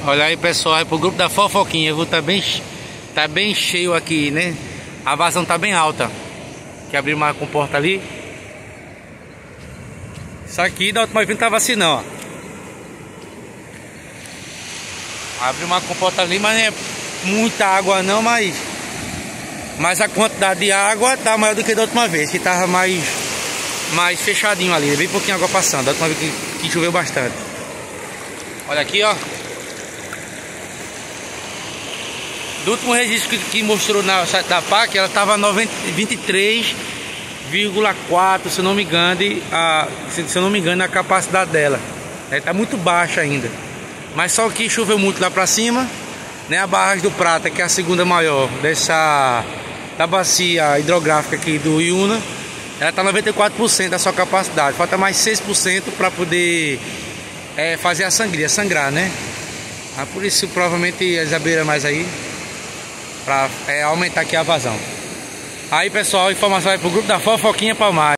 Olha aí, pessoal, aí pro grupo da fofoquinha, viu? Tá bem cheio aqui, né? A vazão tá bem alta. Quer abrir uma comporta ali? Isso aqui da última vez não tava assim não, ó. Abre uma comporta ali, mas não é muita água não, mas a quantidade de água tá maior do que da última vez, que tava mais fechadinho ali, bem pouquinho água passando, da última vez que choveu bastante. Olha aqui, ó. Do último registro que mostrou no site da PAC, ela tava 23,4, se eu não me engano, a capacidade dela. Tá muito baixa ainda. Mas só que choveu muito lá pra cima, né? A barragem do Prata, que é a segunda maior da bacia hidrográfica aqui do Iuna, ela tá 94% da sua capacidade. Falta mais 6% para poder fazer a sangrar, né? Por isso provavelmente eles abriram mais aí para aumentar aqui a vazão. Aí, pessoal, a informação vai pro grupo da Fofoquinha Palmares.